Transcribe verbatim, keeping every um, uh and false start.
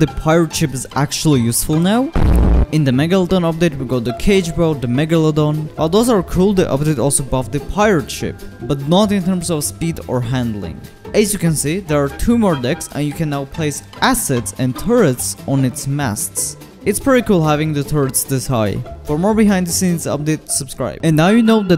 the pirate ship is actually useful now. In the Megalodon update we got the cage boat, the Megalodon. While those are cool, the update also buffed the pirate ship, but not in terms of speed or handling. As you can see, there are two more decks and you can now place assets and turrets on its masts. It's pretty cool having the turrets this high. For more behind the scenes update, subscribe. And now you know that